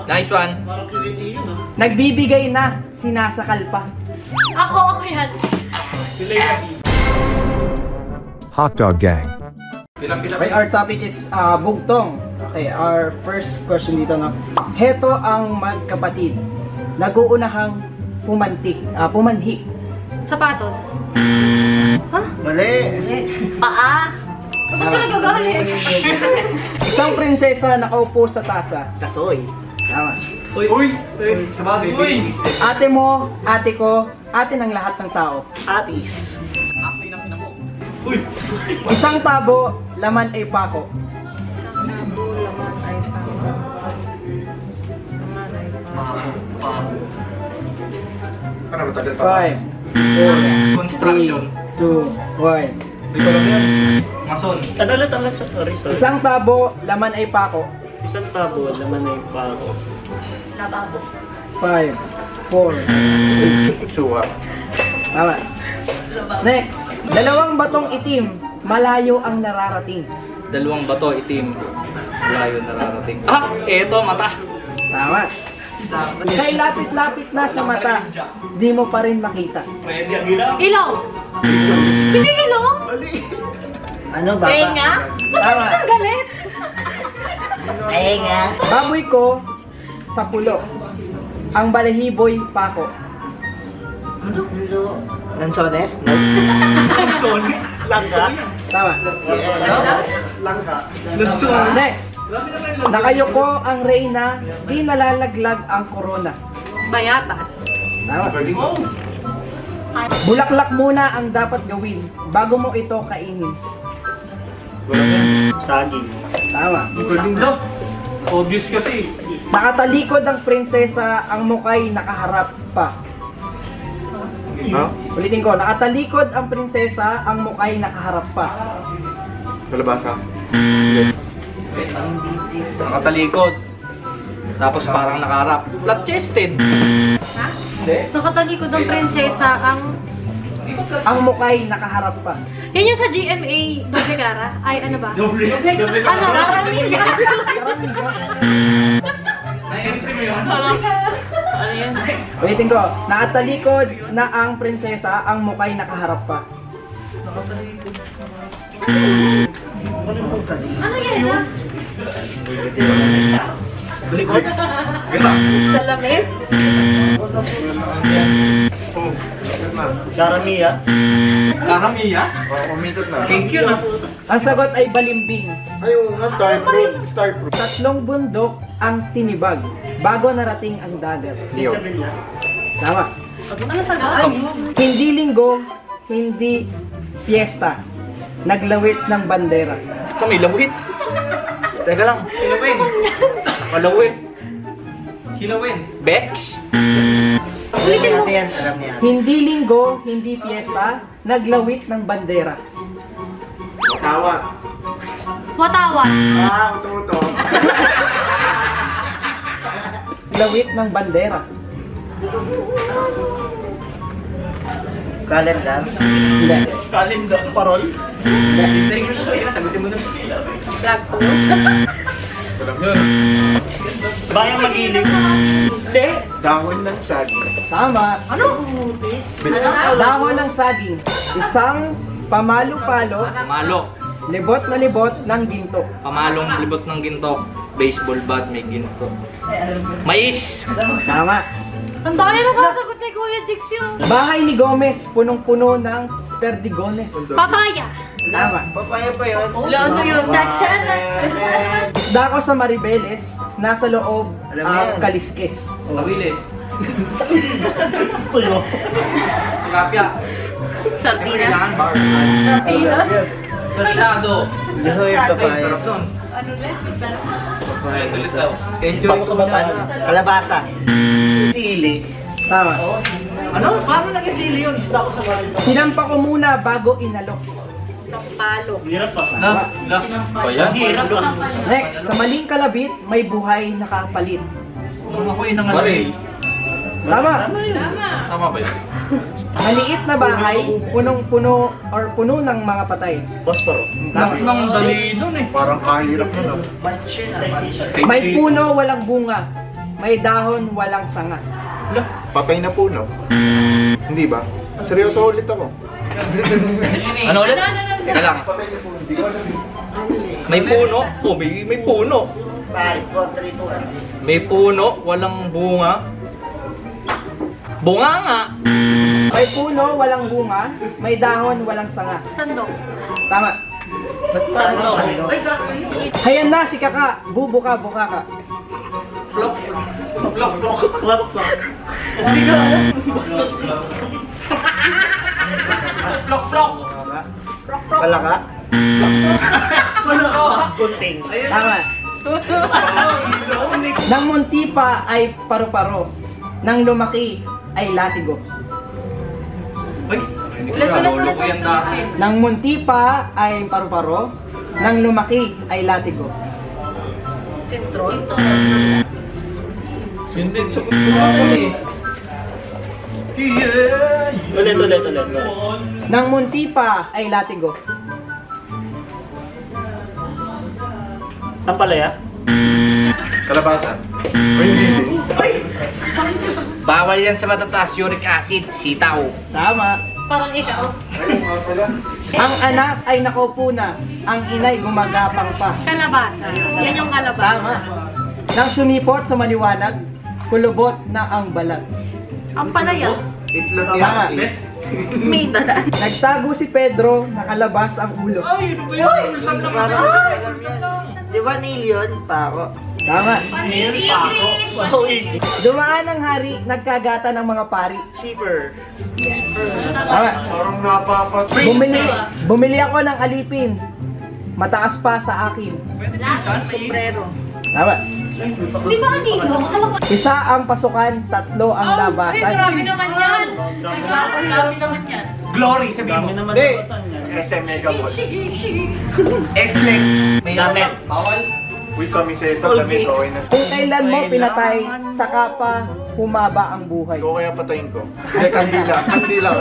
Nice one. Nagbibigay na, sinasakal pa. Ako yan. Hotdog Gang. Okay, our topic is bugtong. Okay, our first question dito, no? Heto ang magkapatid. Nag-uunahang pumanhi. Sapatos. Ha? Mali. Paa. Ba't ka nagagalit? Isang prinsesa nakaupo sa tasa. Kasoy. Tama. Uy! Sabagay. Uy! Ate mo, ate ko, ate ng lahat ng tao. Atis. Uy! Isang tabo, laman ay pako. Ano ba tagal 5, 4, Construction. 3, 2, 1. Hindi ko lang yan. Mason. Tanalat sa sorry. Isang tabo, laman ay pako. Isang tabo, laman na yung pako. 5, 4, Suwa. tama. Next, dalawang batong itim, malayo ang nararating. Dalawang bato, itim. Layo nararating. Ah! Eto, mata. Tama. Kay lapit-lapit na sa mata, di mo pa rin makita. Pwede ang gila. Ilaw. Hindi ilong. Ano ba? Tenga. Tama. Ang galit. Tenga. Baboy ko sa pulo. Ang balahiboy pako. Lansones? Solid. Langga? Tama. Langga. Next, nakayuko ang reyna, di nalalaglag ang korona. Bayatas. Tama. Bulaklak muna ang dapat gawin bago mo ito kainin. Saging. Tama. Obvious kasi. Nakatalikod ang prinsesa, ang mukay nakaharap pa. Ulitin ko, nakatalikod ang prinsesa, ang mukay nakaharap pa. Kalabasa. Nakatalikod. Tapos parang nakaharap. Flat-chested. Ha? Nakatalikod ang prinsesa Ang mukay nakaharap pa. Yan yung sa GMA Doble Cara? Ay, ano ba? Doble Ano? Karamilya. Na-entry mo yun? Ulitin ko, nakatalikod na ang prinsesa, ang mukay nakaharap pa. Ano yan ah? Salamin? Karamiya? Karamiya? Umitot na. Thank you na. Ang sagot ay balimbing. Ayun nga, star proof. Tatlong bundok ang tinibag bago narating ang dagat. Siyo. Tama. Ano sagot? Hindi linggo, hindi piyesta. Naglawit ng bandera. Ito may lawit. Teka lang. Kilawin. Kalawit. Kilawin. Bex? Alam natin yan. Alam niya. Hindi linggo, hindi piyesta. Naglawit ng bandera. Tawa. Watawan. Uto. Lawit ng bandera. Kalendar. Hindi. Kalendar. Parol? Hindi. Sagutin mo na. Flag post. Alam yun. Bayang magiling. Hindi. Dahon ng saging. Tama. Ano? Dahon ng saging. Isang pamalo-palo, Pamalo. libot na libot ng ginto. Pamalong libot ng ginto. Baseball bat, may ginto. Mais! Tama. Ang dami na sasagot ni Kuya Jix yung Bahay ni Gomez, punong-puno ng perdigones. papaya. Tama. Papaya pa yun. Ano yun? Chacharan. Isda ko sa Maribeles, nasa loob Alam mo ang yan. kaliskes. Tawilis. Tilapia. Kailangan bar. Masyado. Yahoy, papaya. Sarap nun. Ano na? Ay, tulit daw. Ispak ko ba? Kalabasa. Sili. Tama. Ano? Paano nag-isili yun? Isda ko sa baril. Sinampa ko muna bago inalok. Sampalo. Hirap pa. Bayan? Hirap pa. Next, sa maling kalabit, may buhay na kapalit. Nung ako yung baril. Tama. Tama ba yun? Maliit na bahay, punong-puno or puno ng mga patay. Posporo. Tama. Nang dali nun eh. Parang kahirap nun. May puno, walang bunga. may dahon walang sanga. Patay na puno. Hindi ba? Seryoso ulit ako. Ano ulit? Teka lang. May puno. Oh, may puno. 5, 4, 3, 2, 1. May puno, walang bunga. Bunga nga. May puno, walang bunga, may dahon, walang sanga. Sandok. Tama. Sando. Hayan na si Kaka, bubuka ka. Wala ka? Kunting. Tama. Nang munti pa ay paru-paro, nang lumaki ay latigo. Uy, lolo ko yan dati. Nang munti pa ay paru-paro, nang lumaki ay latigo. Hindi, sagot ko ako eh. Ulit. Sorry. Nang munti pa ay latigo. Tampalaya? Kalabasa. Ay, hindi. Bawal yan sa matataas uric acid, sitaw. Tama. Parang ikaw. Ang anak ay nakaupo na, ang inay gumagapang pa. Kalabasa. Yan yung kalabasa. Tama. Nang sumipot sa maliwanag, kulubot na ang balat. Ang palaya. Itlog Tama. yan. Eh. May dala. Nagtago si Pedro, nakalabas ang ulo. Di ba nail yun? Pako. Tama. English. Dumaan ang hari, nagkagata ng mga pari. Shipper. Tama. Parang napapas. Bumili ako ng alipin. Mataas pa sa akin. Tama. Di ba dito? Akala ko. Isa ang pasukan, tatlo ang Ay, labasan. grabe naman yan. Glory, sabihin mo. Hindi. SM Mega Mall. S-Lex. May damit. Bawal. Uy, kamiseta, damit, okay na. Kung kailan mo pinatay, saka pa humaba ang buhay. Ikaw kaya patayin ko. Hindi, kandila.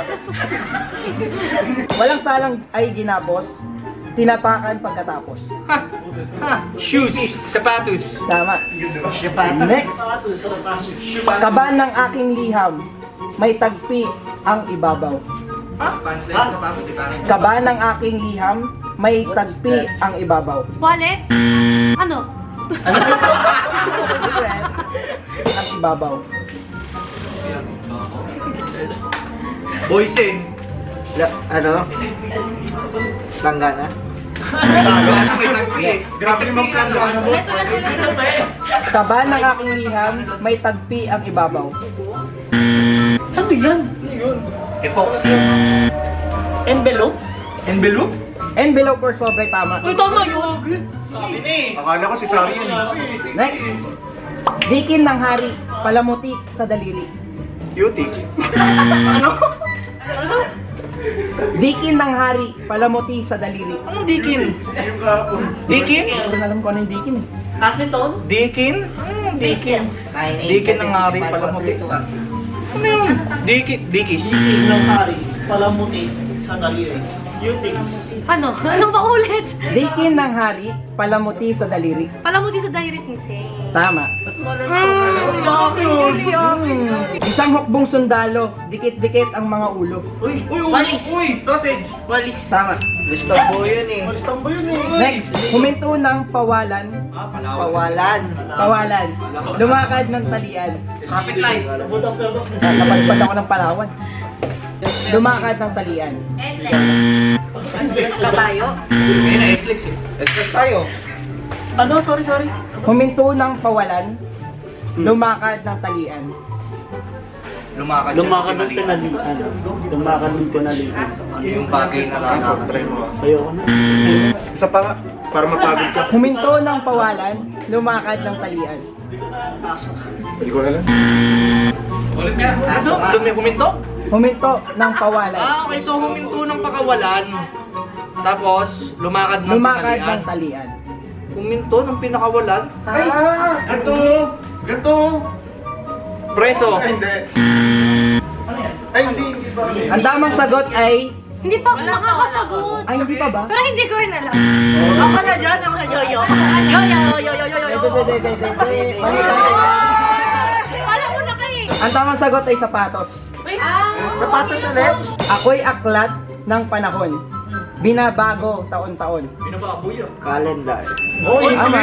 Walang salang ay ginapos, tinapakan pagkatapos. Shoes. Sapatos. Tama. Next. Kaban ng aking liham, may tagpi ang ibabaw. Sapatos. Kaban ng aking liham, may tagpi ang ibabaw. Wallet? Ano? Ang ibabaw. Boysing. Ano? Langgana? May tagpi. Grabe naman plan ko. Ano, boss? Kaban ng aking liham, may tagpi ang ibabaw. Ano yan? Epoxy. Envelope? Envelope? Envelope or sobre, tama. Tama yun! Akala ko si Sari yun. Next. Dikin ng hari, palamuti sa daliri. Cutics. Dikin ng hari, palamuti sa daliri. Anong dikin? Dikin? Hindi ko alam kung ano yung dikin eh. Aceton? Dikin? Dikin. Dikin ng hari, palamuti. Ano yun? Dikis. ng hari, palamuti, sa daliri. Cutics. Ano? Anong pa ulit? Dikin ng hari, palamuti sa daliri. Palamuti sa diary sing-sing. Tama. Isang hukbong sundalo, dikit-dikit ang mga ulo. Walis. Sausage. Walis. Tama. Listambo yun eh. Next, huminto ng pawalan, Pawalan. lumakad ng talian. Traffic light. Napalipad ako ng Palawan. Lumakad ng talian. Kabayo? Ayun na, S-Lex eh. Express tayo. Ano? Sorry. Huminto ng pawalan, lumakad ng talian. Lumakad ng pinalitan. Lumakad ng pinalitan. Yung bagay na lang. Soft try mo. Sa'yo ko na. Isa pa nga, para mapagod ka. Huminto ng pawalan, lumakad ng talian. Hindi ko alam. Ulit nga. Ano? Huminto? Huminto ng pawalan, Okay. So huminto ng pakawalan. Tapos, lumakad ng lumakad tinalian. ng talian. Huminto ng pinakawalan. Ay! Ganto! Preso. Ay, hindi. Ay, hindi ba? Ang tamang sagot ay... Hindi pa ako nakakasagot. Ay, hindi pa ba? Pero hindi ko rin alam. Mali tayo. Ang tamang sagot ay sapatos. Sapatos ulit. Ako'y aklat ng panahon. Binabago taon-taon. Binabago yun. Calendar. Tama. Wow.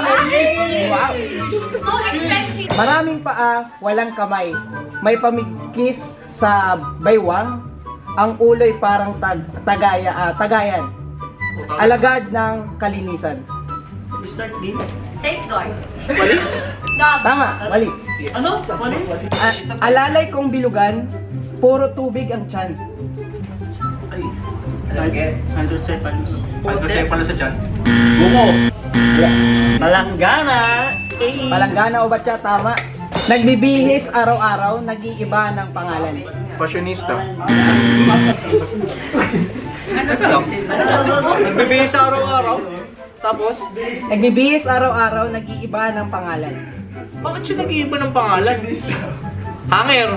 So expensive. Maraming paa, walang kamay. May pamigkis sa baywang. Ang ulo'y parang tagayan. Alagad ng kalinisan. Start din. Safeguard. Walis? Tama, walis. Ano? Walis? Alalay kong bilugan, puro tubig ang tiyan. Hydrocephalus. Ano sa'yo pala sa dyan? Palanggana. Palanggana o batya, tama. Nagbibihis araw-araw, nag-iiba ng pangalan. Fashionista. Nagbibihis sa araw-araw. Tapos, Nagbibihis araw-araw, nag-iiba ng pangalan. bakit siya nag-iiba ng pangalan? Hanger.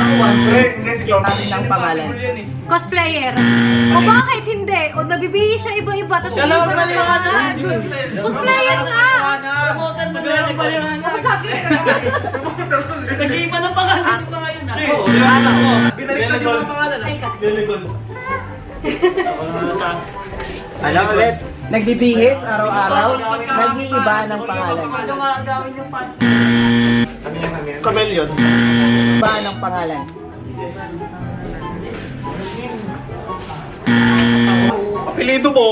Ng pangalan. Cosplayer. O bakit hindi? O nabibigay siya iba-iba. Tapos Alam iba mo ng mali pangalan. Cosplayer nga! Promoter na Lelegon. Sabi ka Nag-iiba ng pangalan yung mga yun. Oo, binaliktad yung mga pangalan. Ay ka. Lelegon. Ako naman sa... Ano ulit? Nagbibihis araw-araw, nag-iiba ng pangalan. Gawin yung punch. Ano yan? Ano yan? Chameleon. Iba ng pangalan. Apelido mo!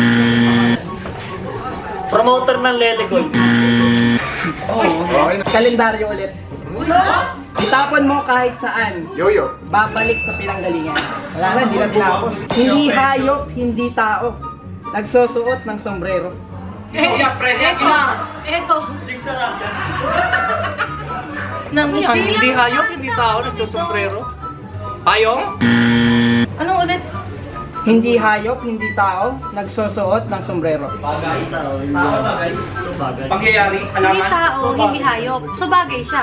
Promoter ng Lelegon. Okay na. Kalendaryo ulit. Itapon mo kahit saan. Yoyo. Babalik sa pinanggalingan. Wala na, hindi na tinapos. Hindi hayop, hindi tao. Nagsusuot ng sombrero. Eto. Jigsara. Nang Yan, hindi hayop, hindi tao, nagsusombrero. Hayong? Anong ulit? Hindi hayop, hindi tao. Nagsusuot ng sombrero. Bagay. Tao. Bagay. So bagay. Pangyayari, Hindi halaman. tao, hindi hayop. So bagay siya.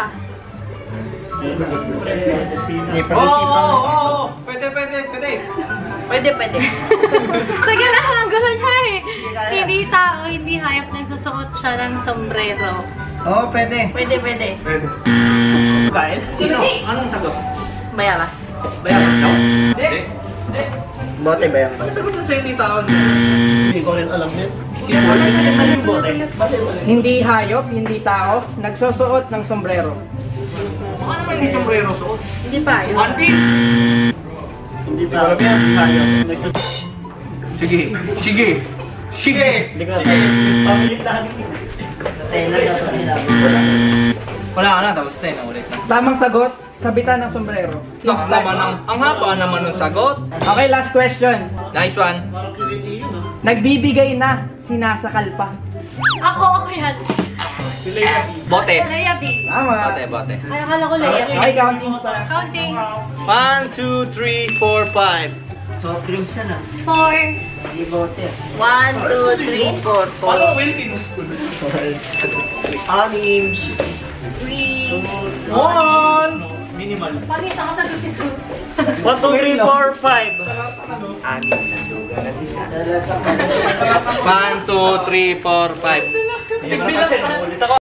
Pwede. Pwede. Tagal lang, ang gulo siya eh. Hindi tao, hindi hayop, nagsusuot siya ng sombrero. Oo, pwede. Pwede. Pwede. Kain? Sino? Anong sagot? Bayaras. Bayaras daw? Hindi. Bote ba yan? Ang sagot ng sa hindi tao. Hindi ko rin alam yun. Ano yung bote? Hindi hayop, hindi tao. Nagsusuot ng sombrero. Ano naman yung sombrero suot? Hindi pa yun. One Piece? Hindi tao. Tayo. Sige. Hindi ka. Pamilit lang. Wala ka na, tapos na yun, ulit na. Tamang sagot, sabitan ng sombrero. Ang haba naman ng sagot. Okay, last question. Nice one. Parang Q&A yun ah. Nagbibigay na, sinasakal pa. Ako yan. Bote. Leia B. Tama. Bote. Ay, akala ko Leia B. Okay, counting stars. Counting. 1, 2, 3, 4, 5. Soft drinks yan ah. 4. 1, 2, 3, 4, 4. Ano, Wilkins? Anims. 3. 1! Minimal. Pagkita ka sa Jesus. 1, 2, 3, 4, 5. 1, 2, 3, 4, 5. Nagbilang ulit ako.